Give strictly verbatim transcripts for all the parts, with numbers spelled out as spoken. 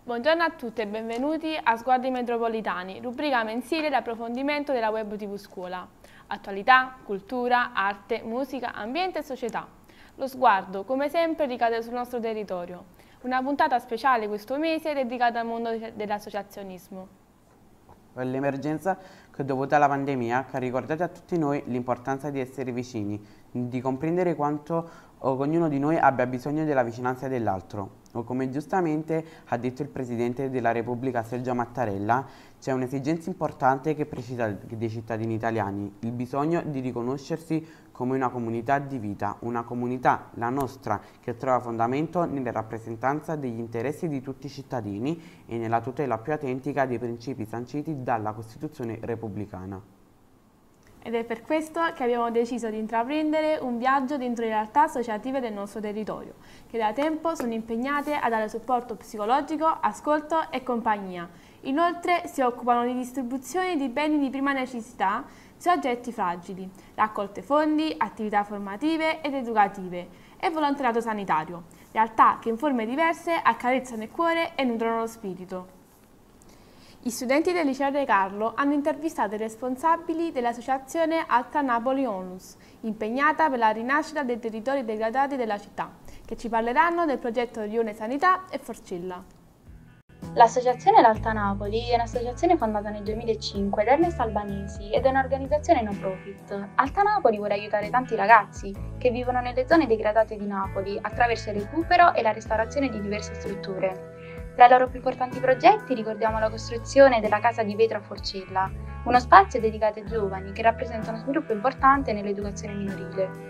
Buongiorno a tutti e benvenuti a Sguardi Metropolitani, rubrica mensile di approfondimento della Web tivù Scuola. Attualità, cultura, arte, musica, ambiente e società. Lo sguardo, come sempre, ricade sul nostro territorio. Una puntata speciale questo mese dedicata al mondo dell'associazionismo. L'emergenza che è dovuta alla pandemia che ha ricordato a tutti noi l'importanza di essere vicini, di comprendere quanto ognuno di noi abbia bisogno della vicinanza dell'altro. O come giustamente ha detto il Presidente della Repubblica Sergio Mattarella, c'è un'esigenza importante che precisa dei cittadini italiani, il bisogno di riconoscersi come una comunità di vita, una comunità, la nostra, che trova fondamento nella rappresentanza degli interessi di tutti i cittadini e nella tutela più autentica dei principi sanciti dalla Costituzione repubblicana. Ed è per questo che abbiamo deciso di intraprendere un viaggio dentro le realtà associative del nostro territorio, che da tempo sono impegnate a dare supporto psicologico, ascolto e compagnia. Inoltre si occupano di distribuzione di beni di prima necessità su oggetti fragili, raccolte fondi, attività formative ed educative e volontariato sanitario, realtà che in forme diverse accarezzano il cuore e nutrono lo spirito. Gli studenti del liceo De Carlo hanno intervistato i responsabili dell'associazione Alta Napoli Onlus, impegnata per la rinascita dei territori degradati della città, che ci parleranno del progetto Rione Sanità e Forcella. L'associazione L'Alta Napoli è un'associazione fondata nel duemilacinque da Ernesto Albanesi ed è un'organizzazione no profit. Alta Napoli vuole aiutare tanti ragazzi che vivono nelle zone degradate di Napoli attraverso il recupero e la restaurazione di diverse strutture. Tra i loro più importanti progetti ricordiamo la costruzione della Casa di Vetro a Forcella, uno spazio dedicato ai giovani che rappresenta uno sviluppo importante nell'educazione minorile.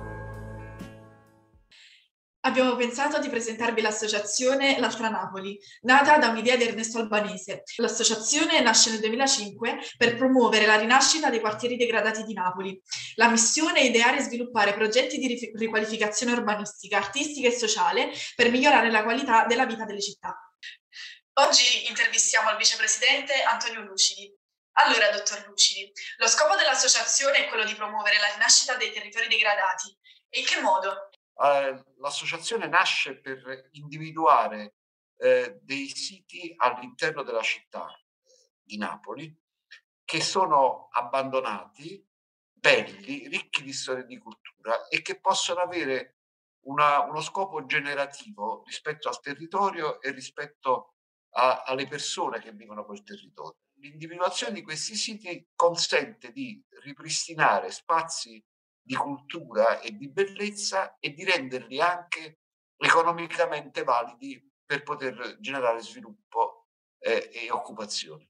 Abbiamo pensato di presentarvi l'associazione L'Alta Napoli, nata da un'idea di Ernesto Albanese. L'associazione nasce nel duemilacinque per promuovere la rinascita dei quartieri degradati di Napoli. La missione è ideare e sviluppare progetti di riqualificazione urbanistica, artistica e sociale per migliorare la qualità della vita delle città. Oggi intervistiamo il vicepresidente Antonio Lucidi. Allora, dottor Lucidi, lo scopo dell'associazione è quello di promuovere la rinascita dei territori degradati. E in che modo? Uh, l'associazione nasce per individuare uh, dei siti all'interno della città di Napoli che sono abbandonati, belli, ricchi di storia e di cultura e che possono avere una, uno scopo generativo rispetto al territorio e rispetto a, alle persone che vivono quel territorio. L'individuazione di questi siti consente di ripristinare spazi di cultura e di bellezza e di renderli anche economicamente validi per poter generare sviluppo eh, e occupazione.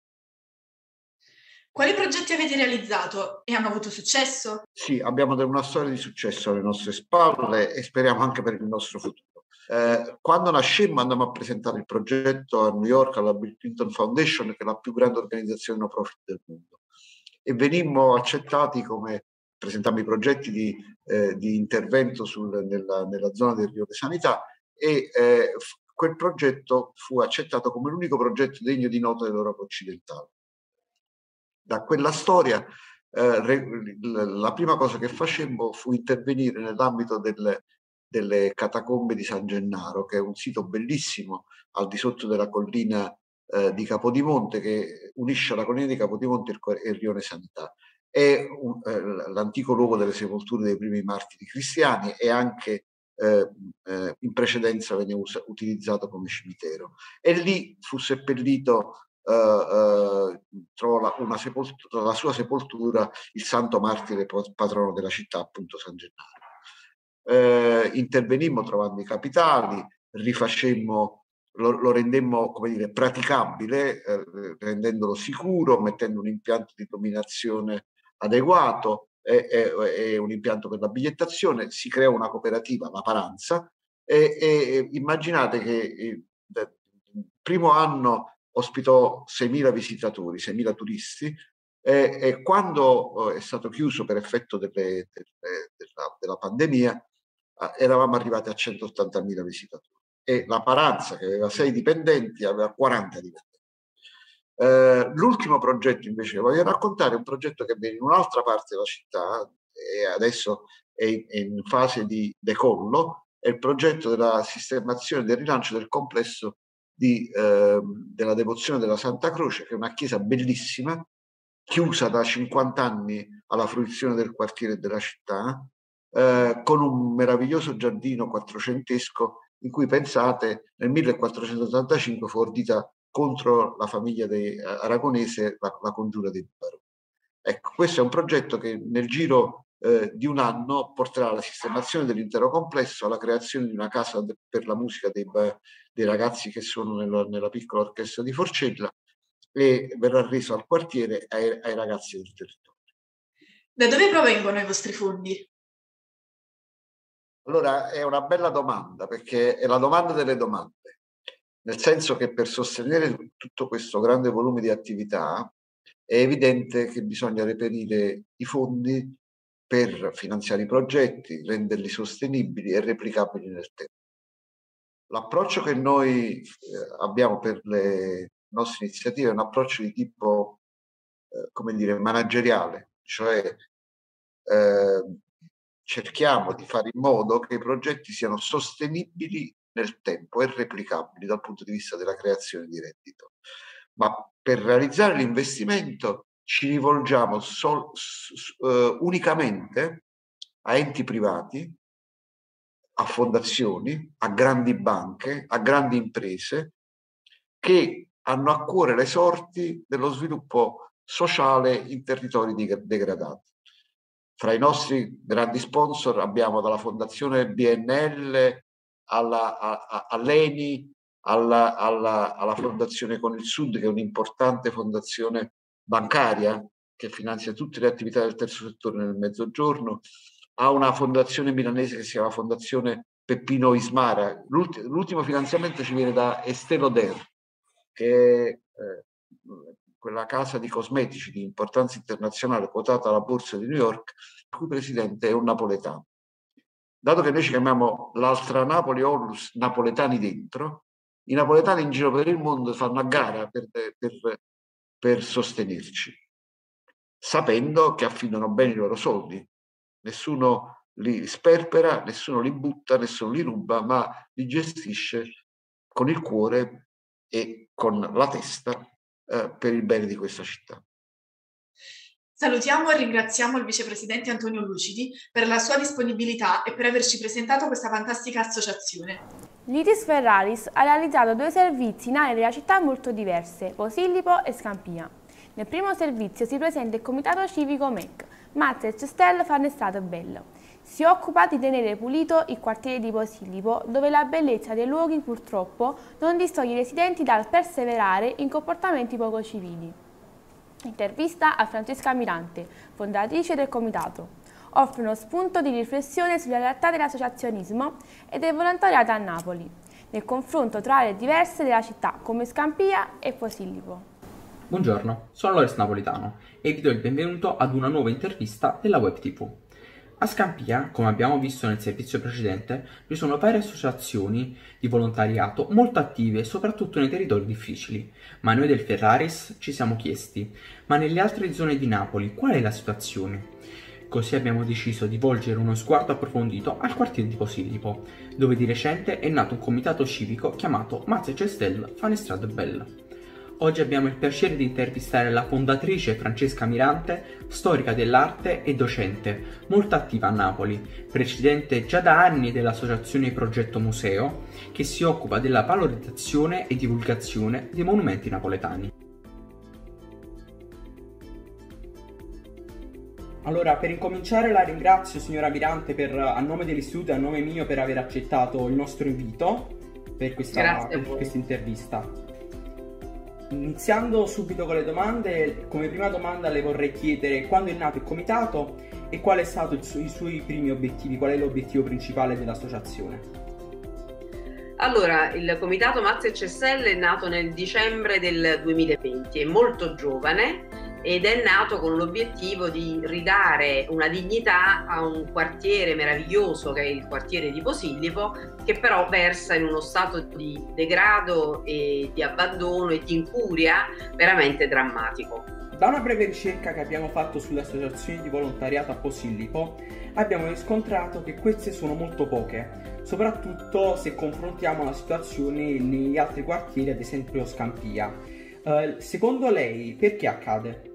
Quali progetti avete realizzato e hanno avuto successo? Sì, abbiamo una storia di successo alle nostre spalle e speriamo anche per il nostro futuro. Eh, quando nascemmo andammo a presentare il progetto a New York alla Bill Clinton Foundation, che è la più grande organizzazione no profit del mondo, e venimmo accettati come presentammo i progetti di, eh, di intervento sul, nella, nella zona del Rione Sanità e eh, quel progetto fu accettato come l'unico progetto degno di nota dell'Europa occidentale. Da quella storia eh, la prima cosa che facemmo fu intervenire nell'ambito delle, delle catacombe di San Gennaro, che è un sito bellissimo al di sotto della collina eh, di Capodimonte, che unisce la collina di Capodimonte e il Rione Sanità. È eh, l'antico luogo delle sepolture dei primi martiri cristiani e anche eh, eh, in precedenza venne us- utilizzato come cimitero. E lì fu seppellito, eh, eh, trovò la, una sepoltura, la sua sepoltura, il santo martire patrono della città, appunto San Gennaro. Eh, intervenimmo trovando i capitali, rifacemmo Lo, lo rendemmo, come dire, praticabile, eh, rendendolo sicuro, mettendo un impianto di illuminazione adeguato e, e, e un impianto per la bigliettazione. Si creò una cooperativa, la Paranza, e, e immaginate che il primo anno ospitò seimila visitatori, seimila turisti, e, e quando è stato chiuso per effetto delle, delle, della, della pandemia eravamo arrivati a centottantamila visitatori. E la Paranza, che aveva sei dipendenti, aveva quaranta dipendenti. Eh, l'ultimo progetto invece che voglio raccontare è un progetto che viene in un'altra parte della città e adesso è in fase di decollo, è il progetto della sistemazione del rilancio del complesso di, eh, della devozione della Santa Croce, che è una chiesa bellissima, chiusa da cinquanta anni alla fruizione del quartiere e della città, eh, con un meraviglioso giardino quattrocentesco in cui, pensate, nel millequattrocentottantacinque fu ordita contro la famiglia dei, eh, aragonese la, la congiura dei baroni. Ecco, questo è un progetto che nel giro eh, di un anno porterà alla sistemazione dell'intero complesso, alla creazione di una casa de, per la musica dei, dei ragazzi che sono nella, nella piccola orchestra di Forcella, e verrà reso al quartiere ai, ai ragazzi del territorio. Da dove provengono i vostri fondi? Allora, è una bella domanda, perché è la domanda delle domande, nel senso che per sostenere tutto questo grande volume di attività è evidente che bisogna reperire i fondi per finanziare i progetti, renderli sostenibili e replicabili nel tempo. L'approccio che noi eh, abbiamo per le nostre iniziative è un approccio di tipo, eh, come dire, manageriale, cioè eh, cerchiamo di fare in modo che i progetti siano sostenibili nel tempo e replicabili dal punto di vista della creazione di reddito. Ma per realizzare l'investimento ci rivolgiamo sol, uh, unicamente a enti privati, a fondazioni, a grandi banche, a grandi imprese che hanno a cuore le sorti dello sviluppo sociale in territori degradati. Fra i nostri grandi sponsor abbiamo dalla Fondazione B N L alla, a, a, all'Eni, alla, alla, alla Fondazione Con il Sud, che è un'importante fondazione bancaria che finanzia tutte le attività del terzo settore nel Mezzogiorno, a una fondazione milanese che si chiama Fondazione Peppino Ismara. L'ultimo, l'ultimo finanziamento ci viene da Estée Lauder, che è eh, quella casa di cosmetici di importanza internazionale quotata alla borsa di New York, il cui presidente è un napoletano. Dato che noi ci chiamiamo l'Altra Napoli Onlus Napoletani Dentro, i napoletani in giro per il mondo fanno a gara per, per, per sostenerci, sapendo che affidano bene i loro soldi. Nessuno li sperpera, nessuno li butta, nessuno li ruba, ma li gestisce con il cuore e con la testa eh, per il bene di questa città. Salutiamo e ringraziamo il vicepresidente Antonio Lucidi per la sua disponibilità e per averci presentato questa fantastica associazione. Litis Ferraris ha realizzato due servizi in aree della città molto diverse, Posillipo e Scampia. Nel primo servizio si presenta il comitato civico M E C, Mazza e Cestel Fanestrato Bello. Si occupa di tenere pulito il quartiere di Posillipo, dove la bellezza dei luoghi purtroppo non distoglie i residenti dal perseverare in comportamenti poco civili. Intervista a Francesca Mirante, fondatrice del comitato. Offre uno spunto di riflessione sulla realtà dell'associazionismo e del volontariato a Napoli, nel confronto tra aree diverse della città come Scampia e Posillipo. Buongiorno, sono Loris Napolitano e vi do il benvenuto ad una nuova intervista della Web tivù. A Scampia, come abbiamo visto nel servizio precedente, vi sono varie associazioni di volontariato molto attive, soprattutto nei territori difficili. Ma noi del Ferraris ci siamo chiesti, ma nelle altre zone di Napoli qual è la situazione? Così abbiamo deciso di volgere uno sguardo approfondito al quartiere di Posillipo, dove di recente è nato un comitato civico chiamato Mazza e Cestel Fanestrato Bella. Oggi abbiamo il piacere di intervistare la fondatrice Francesca Mirante, storica dell'arte e docente, molto attiva a Napoli, presidente già da anni dell'associazione Progetto Museo, che si occupa della valorizzazione e divulgazione dei monumenti napoletani. Allora, per incominciare la ringrazio signora Mirante per, a nome dell'istituto e a nome mio per aver accettato il nostro invito per questa, per questa intervista. Iniziando subito con le domande, come prima domanda le vorrei chiedere quando è nato il comitato e qual è stato il su- i suoi primi obiettivi, qual è l'obiettivo principale dell'associazione. Allora, il comitato Mazza e Cestel è nato nel dicembre del duemilaventi, è molto giovane ed è nato con l'obiettivo di ridare una dignità a un quartiere meraviglioso che è il quartiere di Posillipo, che però versa in uno stato di degrado e di abbandono e di incuria veramente drammatico. Da una breve ricerca che abbiamo fatto sulle associazioni di volontariato a Posillipo abbiamo riscontrato che queste sono molto poche, soprattutto se confrontiamo la situazione negli altri quartieri, ad esempio Scampia. Uh, secondo lei perché accade?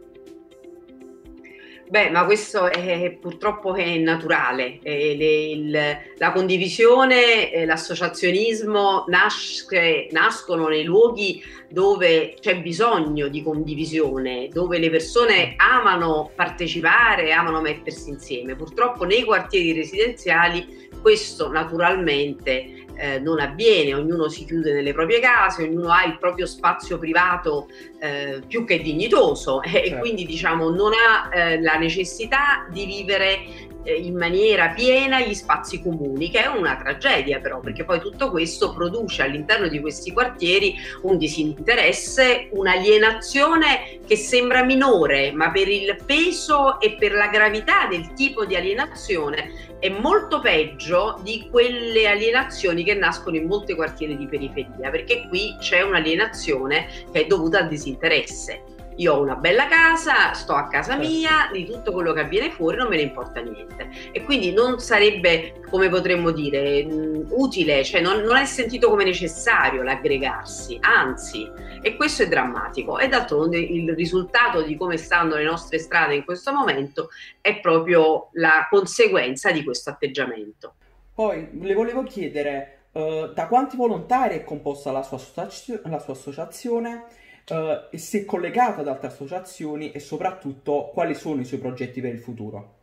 Beh, ma questo è, purtroppo è naturale. Eh, le, il, la condivisione, eh, l'associazionismo nasce, nascono nei luoghi dove c'è bisogno di condivisione, dove le persone amano partecipare, amano mettersi insieme. Purtroppo nei quartieri residenziali questo naturalmente eh, non avviene, ognuno si chiude nelle proprie case, ognuno ha il proprio spazio privato eh, più che dignitoso, eh, certo. E quindi diciamo non ha eh, la necessità di vivere eh, in maniera piena gli spazi comuni, che è una tragedia però, perché poi tutto questo produce all'interno di questi quartieri un disinteresse, un'alienazione che sembra minore, ma per il peso e per la gravità del tipo di alienazione è molto peggio di quelle alienazioni che nascono in molti quartieri di periferia, perché qui c'è un'alienazione che è dovuta al disinteresse. Io ho una bella casa, sto a casa mia, di tutto quello che avviene fuori non me ne importa niente. E quindi non sarebbe, come potremmo dire, mh, utile, cioè non, non è sentito come necessario l'aggregarsi, anzi, e questo è drammatico. E d'altronde il risultato di come stanno le nostre strade in questo momento è proprio la conseguenza di questo atteggiamento. Poi le volevo chiedere, uh, da quanti volontari è composta la sua, associazio- la sua associazione? Uh, e se è collegata ad altre associazioni e soprattutto quali sono i suoi progetti per il futuro?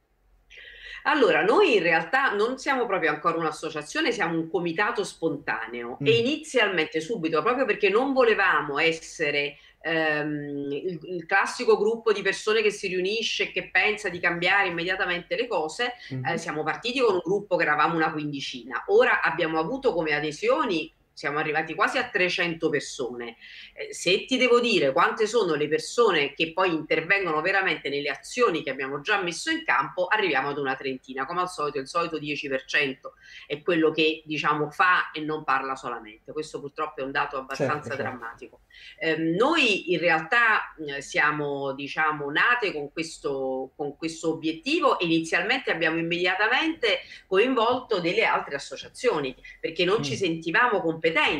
Allora, noi in realtà non siamo proprio ancora un'associazione, siamo un comitato spontaneo mm. e inizialmente subito, proprio perché non volevamo essere ehm, il, il classico gruppo di persone che si riunisce e che pensa di cambiare immediatamente le cose, mm. eh, siamo partiti con un gruppo che eravamo una quindicina, ora abbiamo avuto come adesioni siamo arrivati quasi a trecento persone. Eh, se ti devo dire quante sono le persone che poi intervengono veramente nelle azioni che abbiamo già messo in campo, arriviamo ad una trentina. Come al solito, il solito dieci per cento è quello che diciamo fa e non parla solamente. Questo purtroppo è un dato abbastanza certo, drammatico. Eh, noi in realtà eh, siamo diciamo nate con questo, con questo obiettivo e inizialmente abbiamo immediatamente coinvolto delle altre associazioni, perché non mm. ci sentivamo competenti,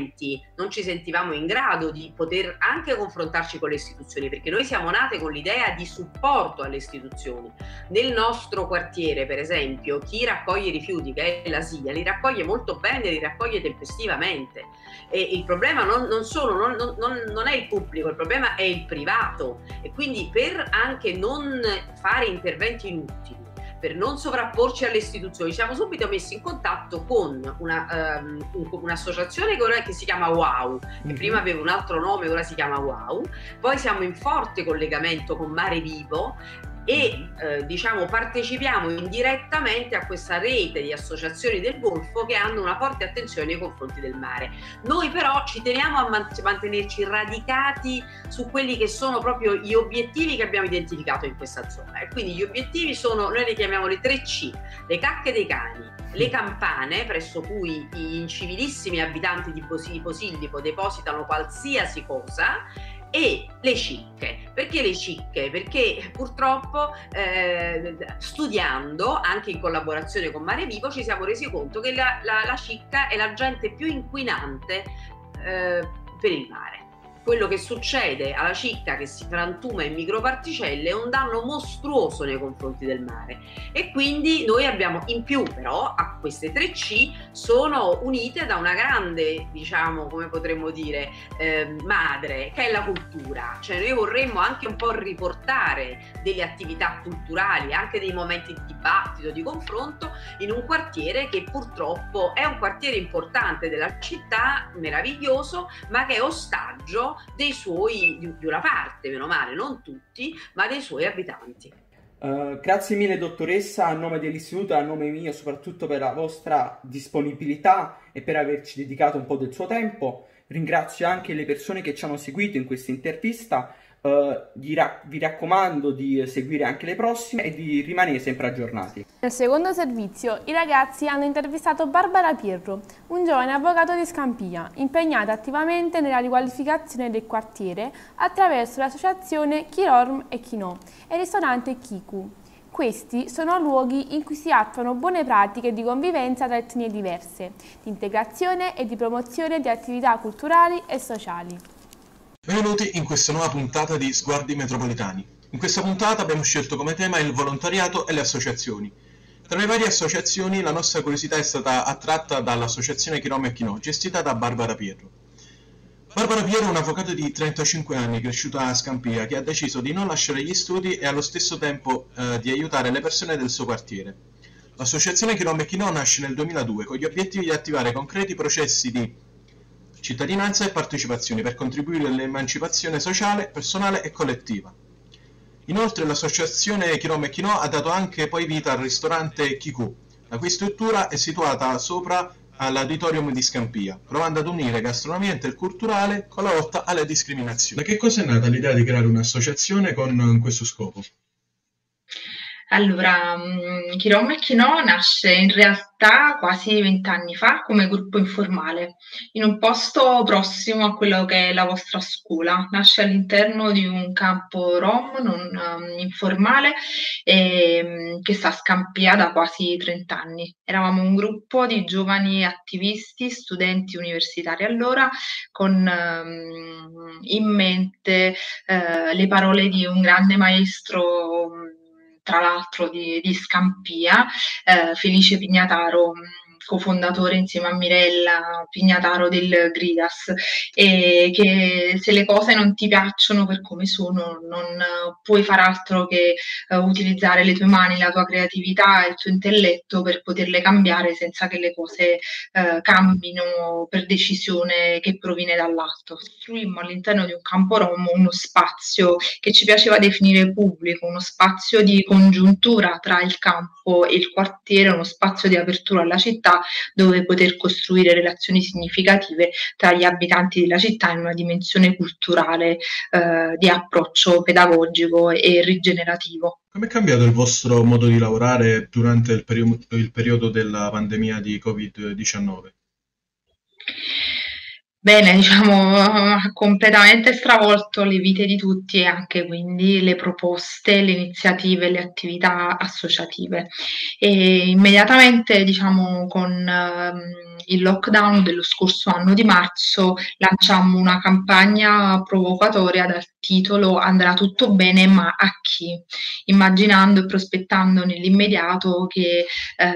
non ci sentivamo in grado di poter anche confrontarci con le istituzioni, perché noi siamo nate con l'idea di supporto alle istituzioni. Nel nostro quartiere, per esempio, chi raccoglie i rifiuti, che è l'A S I A, li raccoglie molto bene, li raccoglie tempestivamente. E il problema non, non, solo, non, non, non è il pubblico, il problema è il privato. E quindi per anche non fare interventi inutili, per non sovrapporci alle istituzioni, ci siamo subito messi in contatto con una, um, un'associazione che ora che si chiama WOW, che mm-hmm. prima aveva un altro nome, ora si chiama WOW, poi siamo in forte collegamento con Mare Vivo e eh, diciamo partecipiamo indirettamente a questa rete di associazioni del Golfo che hanno una forte attenzione nei confronti del mare. Noi però ci teniamo a man- mantenerci radicati su quelli che sono proprio gli obiettivi che abbiamo identificato in questa zona, e quindi gli obiettivi sono, noi li chiamiamo le tre C: le cacche dei cani, le campane presso cui gli incivilissimi abitanti di Posillipo depositano qualsiasi cosa, e le cicche. Perché le cicche? Perché purtroppo eh, studiando anche in collaborazione con Mare Vivo ci siamo resi conto che la, la, la cicca è l'agente più inquinante eh, per il mare. Quello che succede alla cicca che si frantuma in microparticelle è un danno mostruoso nei confronti del mare, e quindi noi abbiamo in più però a queste tre C sono unite da una grande, diciamo, come potremmo dire, eh, madre, che è la cultura. Cioè noi vorremmo anche un po' riportare delle attività culturali, anche dei momenti di dibattito, di confronto in un quartiere che purtroppo è un quartiere importante della città, meraviglioso, ma che è ostaggio dei suoi, di, di una parte, meno male, non tutti, ma dei suoi abitanti. Uh, grazie mille dottoressa, a nome dell'istituto e a nome mio soprattutto, per la vostra disponibilità e per averci dedicato un po' del suo tempo. Ringrazio anche le persone che ci hanno seguito in questa intervista. Uh, vi, ra- vi raccomando di seguire anche le prossime e di rimanere sempre aggiornati. Nel secondo servizio i ragazzi hanno intervistato Barbara Pierro, un giovane avvocato di Scampia, impegnata attivamente nella riqualificazione del quartiere attraverso l'associazione Chirorm e Chinò e il ristorante Kiku. Questi sono luoghi in cui si attuano buone pratiche di convivenza tra etnie diverse, di integrazione e di promozione di attività culturali e sociali. Benvenuti in questa nuova puntata di Sguardi Metropolitani. In questa puntata abbiamo scelto come tema il volontariato e le associazioni. Tra le varie associazioni la nostra curiosità è stata attratta dall'associazione Chirorm e Chinò, gestita da Barbara Pierro. Barbara Pierro è un avvocato di trentacinque anni, cresciuto a Scampia, che ha deciso di non lasciare gli studi e allo stesso tempo eh, di aiutare le persone del suo quartiere. L'associazione Chirorm e Chinò nasce nel duemiladue con gli obiettivi di attivare concreti processi di cittadinanza e partecipazione per contribuire all'emancipazione sociale, personale e collettiva. Inoltre l'associazione Chirorm e Chinò ha dato anche poi vita al ristorante Kiku, la cui struttura è situata sopra all'auditorium di Scampia, provando ad unire gastronomia e interculturale con la lotta alle discriminazioni. Da che cosa è nata l'idea di creare un'associazione con questo scopo? Allora, Chirorm e Chinò nasce in realtà quasi vent'anni fa come gruppo informale, in un posto prossimo a quello che è la vostra scuola. Nasce all'interno di un campo rom non um, informale eh, che sta a Scampia da quasi trenta anni. Eravamo un gruppo di giovani attivisti, studenti universitari allora, con um, in mente uh, le parole di un grande maestro, tra l'altro di, di Scampia, eh, Felice Pignataro, cofondatore insieme a Mirella Pignataro del Gridas, e che se le cose non ti piacciono per come sono non puoi far altro che uh, utilizzare le tue mani, la tua creatività e il tuo intelletto per poterle cambiare senza che le cose uh, cambino per decisione che proviene dall'alto. Costruimmo all'interno di un campo rom uno spazio che ci piaceva definire pubblico, uno spazio di congiuntura tra il campo e il quartiere, uno spazio di apertura alla città dove poter costruire relazioni significative tra gli abitanti della città in una dimensione culturale eh, di approccio pedagogico e rigenerativo. Come è cambiato il vostro modo di lavorare durante il, perio- il periodo della pandemia di covid diciannove? Bene, diciamo, ha completamente stravolto le vite di tutti e anche quindi le proposte, le iniziative, le attività associative. E immediatamente, diciamo, con um, il lockdown dello scorso anno di marzo lanciammo una campagna provocatoria dal titolo "Andrà tutto bene, ma a chi?", immaginando e prospettando nell'immediato che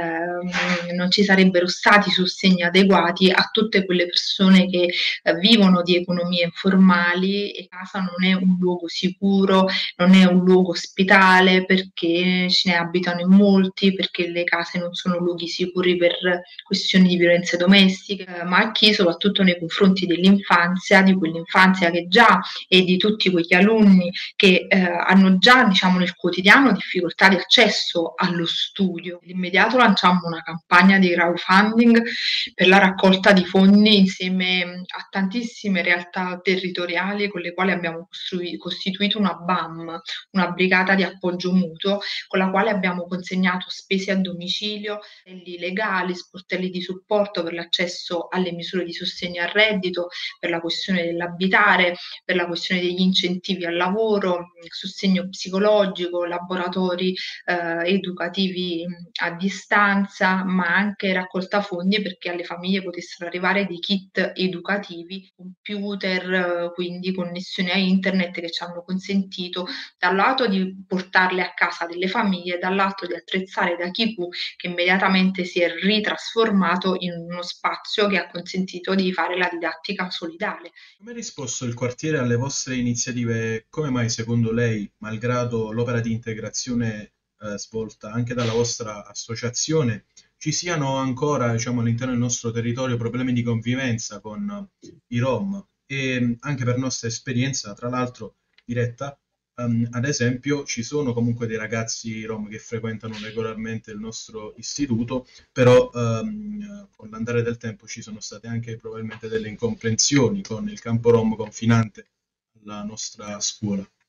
eh, non ci sarebbero stati sostegni adeguati a tutte quelle persone che eh, vivono di economie informali, e casa non è un luogo sicuro, non è un luogo ospitale perché ce ne abitano in molti, perché le case non sono luoghi sicuri per questioni di violenze domestiche, eh, ma a chi soprattutto nei confronti dell'infanzia, di quell'infanzia che già e di tutti quegli alunni che eh, hanno già, diciamo, nel quotidiano difficoltà di accesso allo studio. Nell'immediato lanciamo una campagna di crowdfunding per la raccolta di fondi insieme a tantissime realtà territoriali con le quali abbiamo costrui- costituito una B A M, una brigata di appoggio mutuo, con la quale abbiamo consegnato spese a domicilio, sportelli legali, sportelli di supporto per l'accesso alle misure di sostegno al reddito, per la questione dell'abitare, per la questione degli incentivi al lavoro, sostegno psicologico, laboratori eh, educativi a distanza, ma anche raccolta fondi perché alle famiglie potessero arrivare dei kit educativi, computer, quindi connessioni a internet che ci hanno consentito da un lato di portarle a casa delle famiglie, dall'altro di attrezzare da Kiku, che immediatamente si è ritrasformato in uno spazio che ha consentito di fare la didattica solidale. Come ha risposto il quartiere alle vostre iniziative? Come mai secondo lei, malgrado l'opera di integrazione eh, svolta anche dalla vostra associazione, ci siano ancora, diciamo, all'interno del nostro territorio problemi di convivenza con i Rom? E anche per nostra esperienza, tra l'altro diretta, um, ad esempio ci sono comunque dei ragazzi Rom che frequentano regolarmente il nostro istituto, però um, con l'andare del tempo ci sono state anche probabilmente delle incomprensioni con il campo Rom confinante alla nostra scuola.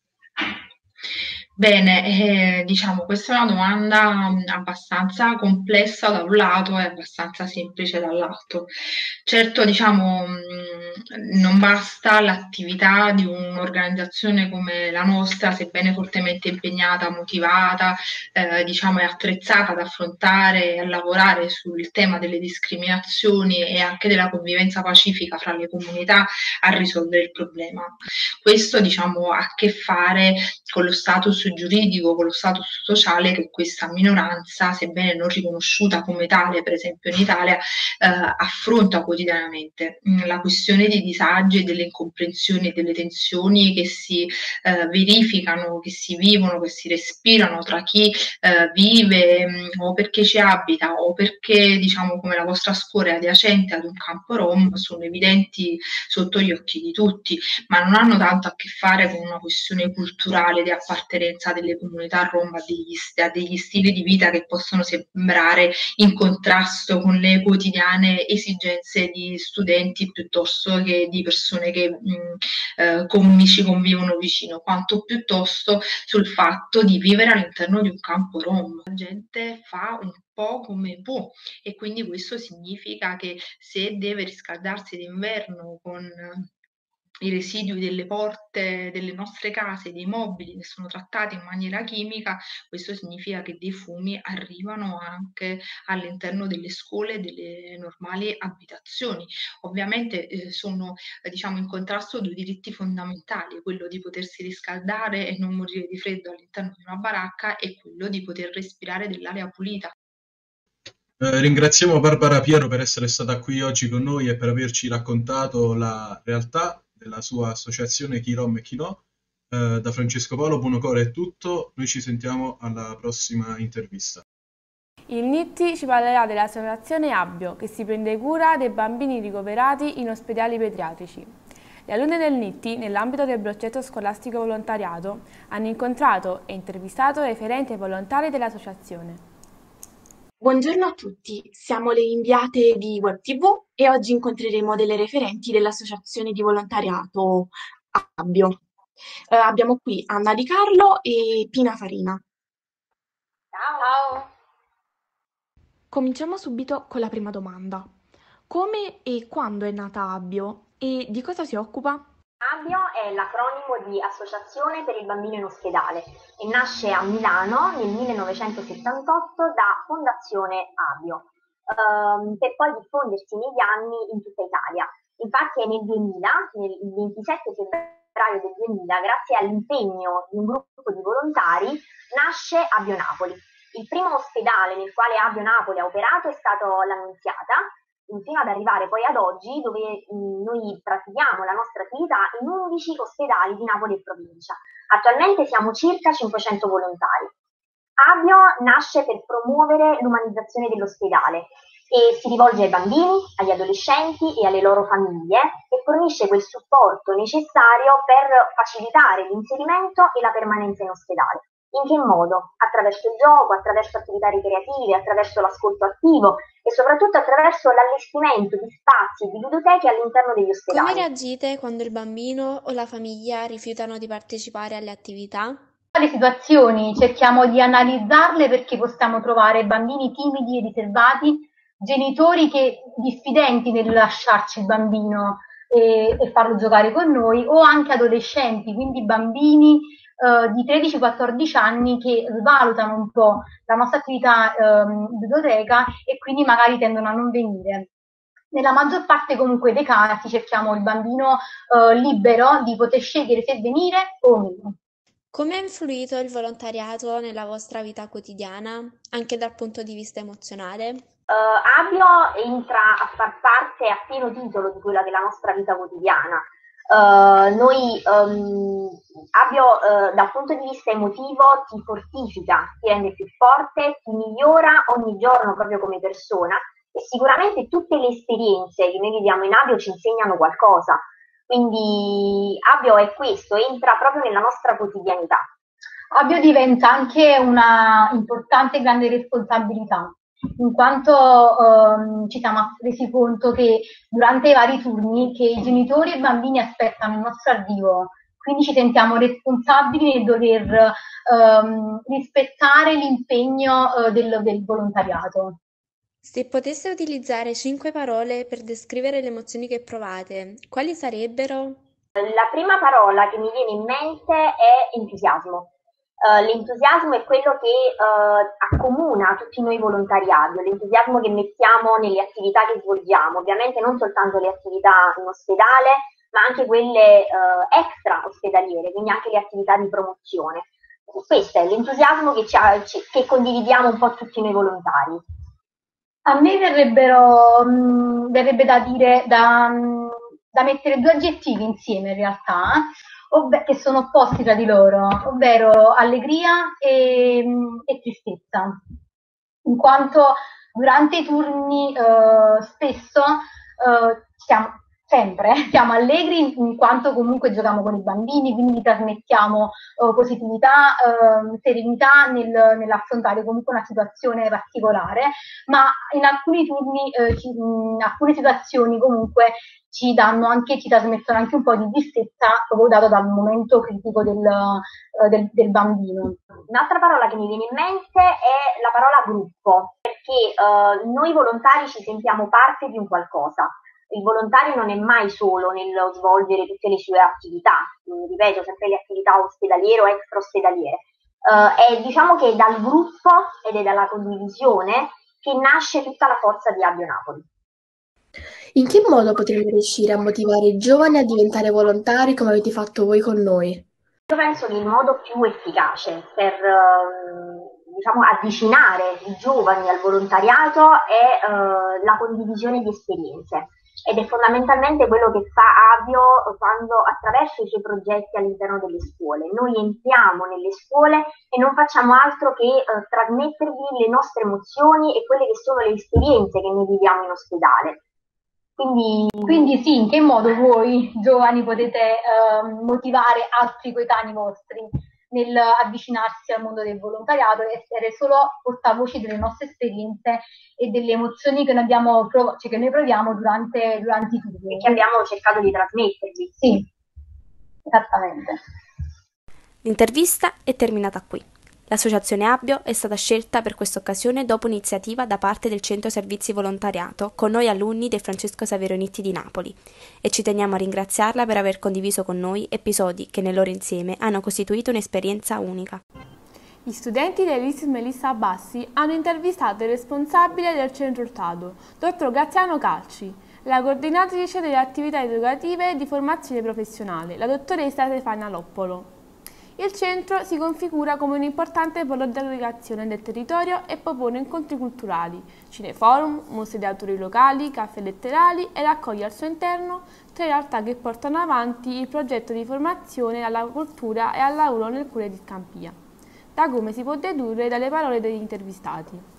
Bene, eh, diciamo, questa è una domanda mh, abbastanza complessa da un lato e abbastanza semplice dall'altro. Certo, diciamo, mh, non basta l'attività di un'organizzazione come la nostra, sebbene fortemente impegnata, motivata, eh, diciamo, e attrezzata ad affrontare e a lavorare sul tema delle discriminazioni e anche della convivenza pacifica fra le comunità, a risolvere il problema. Questo, diciamo, ha a che fare con lo status giuridico, con lo status sociale che questa minoranza, sebbene non riconosciuta come tale, per esempio in Italia, eh, affronta quotidianamente. La questione dei disagi e delle incomprensioni e delle tensioni che si eh, verificano, che si vivono, che si respirano tra chi eh, vive mh, o perché ci abita o perché, diciamo, come la vostra scuola è adiacente ad un campo rom, sono evidenti sotto gli occhi di tutti, ma non hanno tanto a che fare con una questione culturale di appartenenza delle comunità rom a degli, a degli stili di vita che possono sembrare in contrasto con le quotidiane esigenze di studenti piuttosto che di persone che mh, eh, con, ci convivono vicino, quanto piuttosto sul fatto di vivere all'interno di un campo rom. La gente fa un po' come può e quindi questo significa che se deve riscaldarsi d'inverno con i residui delle porte delle nostre case, dei mobili che sono trattati in maniera chimica, questo significa che dei fumi arrivano anche all'interno delle scuole e delle normali abitazioni. Ovviamente eh, sono eh, diciamo in contrasto due diritti fondamentali, quello di potersi riscaldare e non morire di freddo all'interno di una baracca e quello di poter respirare dell'aria pulita. Eh, ringraziamo Barbara Piero per essere stata qui oggi con noi e per averci raccontato la realtà della sua associazione Chi Rom e Chi No. Eh, da Francesco Paolo Buonocore è tutto, noi ci sentiamo alla prossima intervista. Il Nitti ci parlerà dell'associazione Abbio, che si prende cura dei bambini ricoverati in ospedali pediatrici. Le alunne del Nitti, nell'ambito del progetto scolastico volontariato, hanno incontrato e intervistato referenti e volontari dell'associazione. Buongiorno a tutti, siamo le inviate di Web ti vu e oggi incontreremo delle referenti dell'associazione di volontariato Abbio. Eh, abbiamo qui Anna Di Carlo e Pina Farina. Ciao! Cominciamo subito con la prima domanda. Come e quando è nata Abbio e di cosa si occupa? Abbio è l'acronimo di Associazione per il Bambino in Ospedale e nasce a Milano nel millenovecentosettantotto da Fondazione Abbio, ehm, per poi diffondersi negli anni in tutta Italia. Infatti è nel duemila, nel ventisette febbraio del duemila, grazie all'impegno di un gruppo di volontari, nasce Abbio Napoli. Il primo ospedale nel quale Abbio Napoli ha operato è stato l'Annunziata, fino ad arrivare poi ad oggi, dove mh, noi pratichiamo la nostra attività in undici ospedali di Napoli e provincia. Attualmente siamo circa cinquecento volontari. Abbio nasce per promuovere l'umanizzazione dell'ospedale e si rivolge ai bambini, agli adolescenti e alle loro famiglie e fornisce quel supporto necessario per facilitare l'inserimento e la permanenza in ospedale. In che modo? Attraverso il gioco, attraverso attività ricreative, attraverso l'ascolto attivo e soprattutto attraverso l'allestimento di spazi e di ludoteche all'interno degli ospedali. Come reagite quando il bambino o la famiglia rifiutano di partecipare alle attività? Le situazioni cerchiamo di analizzarle perché possiamo trovare bambini timidi e riservati, genitori che diffidenti nel lasciarci il bambino e, e farlo giocare con noi, o anche adolescenti, quindi bambini Uh, di tredici quattordici anni che valutano un po' la nostra attività um, biblioteca e quindi magari tendono a non venire. Nella maggior parte comunque dei casi cerchiamo il bambino uh, libero di poter scegliere se venire o meno. Come ha influito il volontariato nella vostra vita quotidiana, anche dal punto di vista emozionale? Uh, Abbio entra a far parte a pieno titolo di quella che è la nostra vita quotidiana. Uh, noi um, Abbio uh, dal punto di vista emotivo ti fortifica, ti rende più forte, ti migliora ogni giorno proprio come persona e sicuramente tutte le esperienze che noi viviamo in Abbio ci insegnano qualcosa, quindi Abbio è questo, entra proprio nella nostra quotidianità. Abbio diventa anche una importante e grande responsabilità, in quanto ehm, ci siamo resi conto che durante i vari turni che i genitori e i bambini aspettano il nostro arrivo quindi ci sentiamo responsabili nel dover ehm, rispettare l'impegno eh, del, del volontariato. Se poteste utilizzare cinque parole per descrivere le emozioni che provate, quali sarebbero? La prima parola che mi viene in mente è entusiasmo. Uh, l'entusiasmo è quello che uh, accomuna tutti noi volontariati, l'entusiasmo che mettiamo nelle attività che svolgiamo, ovviamente non soltanto le attività in ospedale, ma anche quelle uh, extra ospedaliere, quindi anche le attività di promozione. Questo è l'entusiasmo che, ci ha, che condividiamo un po' tutti noi volontari. A me verrebbero, mh, verrebbe da dire, da, mh, da mettere due aggettivi insieme in realtà, ovve- che sono opposti tra di loro, ovvero allegria e, mh, e tristezza, in quanto durante i turni eh, spesso eh, siamo sempre siamo allegri in quanto comunque giochiamo con i bambini, quindi trasmettiamo eh, positività, eh, serenità nel, nell'affrontare comunque una situazione particolare, ma in alcuni turni, eh, ci, in alcune situazioni comunque ci danno anche, ci trasmettono anche un po' di tristezza proprio dato dal momento critico del, eh, del, del bambino. Un'altra parola che mi viene in mente è la parola gruppo, perché eh, noi volontari ci sentiamo parte di un qualcosa. Il volontario non è mai solo nello svolgere tutte le sue attività, ripeto, sempre le attività ospedaliere o extra-ospedaliere. Uh, è, diciamo che è dal gruppo ed è dalla condivisione che nasce tutta la forza di Abbio Napoli. In che modo potremmo riuscire a motivare i giovani a diventare volontari come avete fatto voi con noi? Io penso che il modo più efficace per uh, diciamo, avvicinare i giovani al volontariato è uh, la condivisione di esperienze. Ed è fondamentalmente quello che fa Abbio quando attraverso i suoi progetti all'interno delle scuole. Noi entriamo nelle scuole e non facciamo altro che eh, trasmettervi le nostre emozioni e quelle che sono le esperienze che noi viviamo in ospedale. Quindi, quindi sì, in che modo voi giovani potete eh, motivare altri coetanei vostri nel avvicinarsi al mondo del volontariato e essere solo portavoci delle nostre esperienze e delle emozioni che noi, abbiamo prov- cioè che noi proviamo durante, durante i turni. E che abbiamo cercato di trasmettervi. Sì, esattamente. L'intervista è terminata qui. L'associazione Abbio è stata scelta per questa occasione dopo iniziativa da parte del Centro Servizi Volontariato con noi alunni del Francesco Saverio Nitti di Napoli e ci teniamo a ringraziarla per aver condiviso con noi episodi che nel loro insieme hanno costituito un'esperienza unica. Gli studenti dell'Istituto Melissa Abbassi hanno intervistato il responsabile del centro Ortado, dottor Graziano Calci, la coordinatrice delle attività educative e di formazione professionale, la dottoressa Stefania Loppolo. Il centro si configura come un importante polo di aggregazione del territorio e propone incontri culturali, cineforum, mostre di autori locali, caffè letterari e raccoglie al suo interno tre realtà che portano avanti il progetto di formazione alla cultura e al lavoro nel cuore di Scampia, da come si può dedurre dalle parole degli intervistati.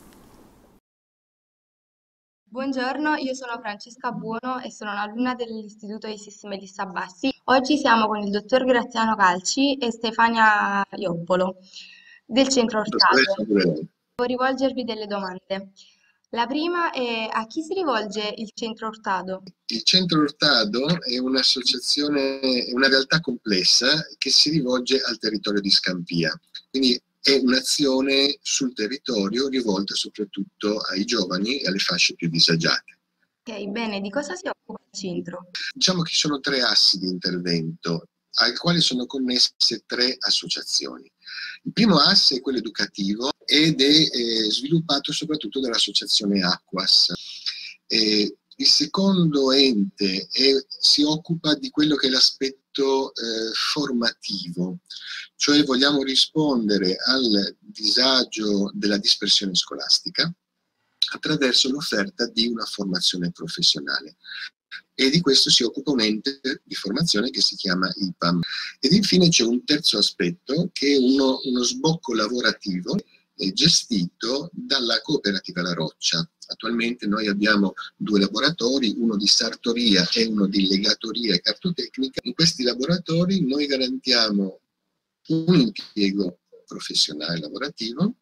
Buongiorno, io sono Francesca Buono e sono un'alunna dell'Istituto Isis Melissa Abbassi. Oggi siamo con il dottor Graziano Calci e Stefania Ioppolo del Centro Ortado. Devo rivolgervi delle domande. La prima è: a chi si rivolge il Centro Ortado? Il Centro Ortado è un'associazione, è una realtà complessa che si rivolge al territorio di Scampia. Quindi è un'azione sul territorio rivolta soprattutto ai giovani e alle fasce più disagiate. Ok, bene, di cosa si occupa il centro? Diciamo che ci sono tre assi di intervento ai quali sono connesse tre associazioni. Il primo asse è quello educativo ed è eh, sviluppato soprattutto dall'associazione Aquas. Eh, il secondo ente è, si occupa di quello che è l'aspetto eh, formativo, cioè vogliamo rispondere al disagio della dispersione scolastica attraverso l'offerta di una formazione professionale. E di questo si occupa un ente di formazione che si chiama I P A M. Ed infine c'è un terzo aspetto che è uno, uno sbocco lavorativo eh, gestito dalla cooperativa La Roccia. Attualmente noi abbiamo due laboratori, uno di sartoria e uno di legatoria e cartotecnica. In questi laboratori noi garantiamo un impiego professionale lavorativo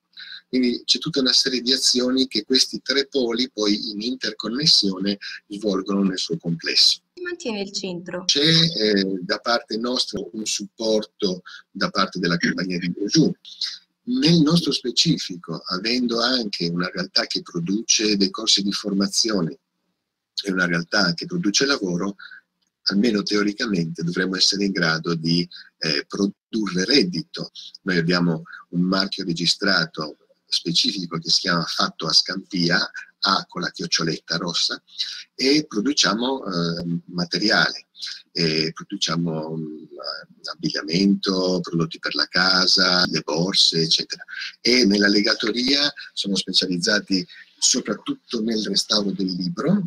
Quindi c'è tutta una serie di azioni che questi tre poli poi in interconnessione svolgono nel suo complesso. Chi mantiene il centro? C'è eh, da parte nostra un supporto da parte della compagnia di Beaujou. Nel nostro specifico, avendo anche una realtà che produce dei corsi di formazione e una realtà che produce lavoro, almeno teoricamente dovremmo essere in grado di eh, produrre reddito. Noi abbiamo un marchio registrato specifico che si chiama Fatto a Scampia, A con la chioccioletta rossa, e produciamo eh, materiale, e produciamo um, abbigliamento, prodotti per la casa, le borse, eccetera. E nella legatoria sono specializzati soprattutto nel restauro del libro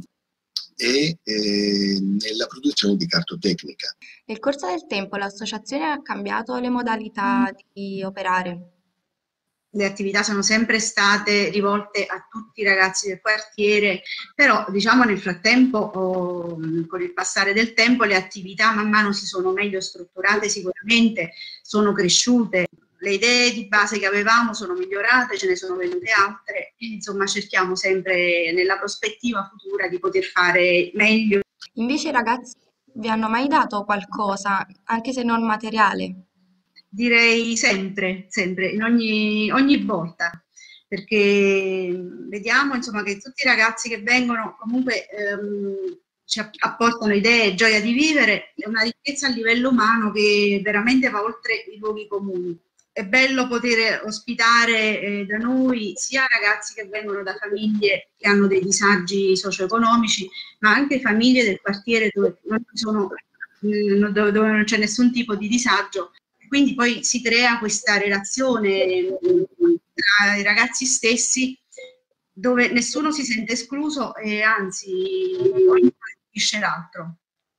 e eh, nella produzione di cartotecnica. Nel corso del tempo l'associazione ha cambiato le modalità di operare. Le attività sono sempre state rivolte a tutti i ragazzi del quartiere, però diciamo nel frattempo, oh, con il passare del tempo, le attività man mano si sono meglio strutturate, sicuramente sono cresciute, le idee di base che avevamo sono migliorate, ce ne sono venute altre, e, insomma cerchiamo sempre nella prospettiva futura di poter fare meglio. Invece i ragazzi vi hanno mai dato qualcosa, anche se non materiale? Direi sempre, sempre, in ogni, ogni volta, perché vediamo insomma che tutti i ragazzi che vengono comunque ehm, ci apportano idee, gioia di vivere, è una ricchezza a livello umano che veramente va oltre i luoghi comuni. È bello poter ospitare eh, da noi sia ragazzi che vengono da famiglie che hanno dei disagi socio-economici, ma anche famiglie del quartiere dove non, sono, mh, dove, dove non c'è nessun tipo di disagio. Quindi poi si crea questa relazione tra i ragazzi stessi dove nessuno si sente escluso e anzi ognuno capisce l'altro.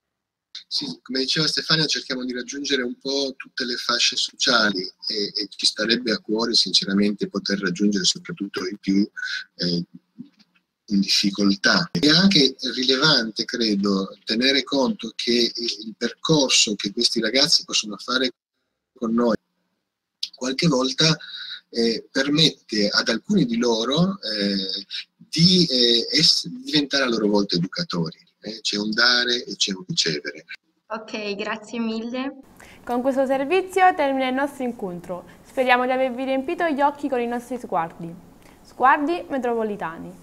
Sì, come diceva Stefania, cerchiamo di raggiungere un po' tutte le fasce sociali e, e ci starebbe a cuore sinceramente poter raggiungere soprattutto i più eh, in difficoltà. È anche rilevante, credo, tenere conto che il percorso che questi ragazzi possono fare con noi qualche volta eh, permette ad alcuni di loro eh, di eh, ess- diventare a loro volta educatori. Eh? C'è un dare e c'è un ricevere. Ok, grazie mille. Con questo servizio termina il nostro incontro. Speriamo di avervi riempito gli occhi con i nostri sguardi. Sguardi metropolitani.